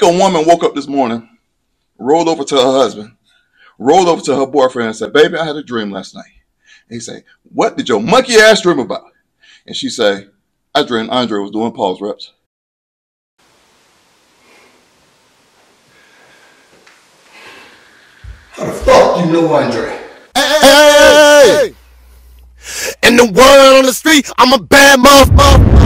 think a woman woke up this morning, rolled over to her husband, rolled over to her boyfriend and said, baby, I had a dream last night. And he say, what did your monkey ass dream about? And she say, I dreamed Andre was doing pause reps. How the fuck you know Andre? Hey! In the word on the street, I'm a bad motherfucker.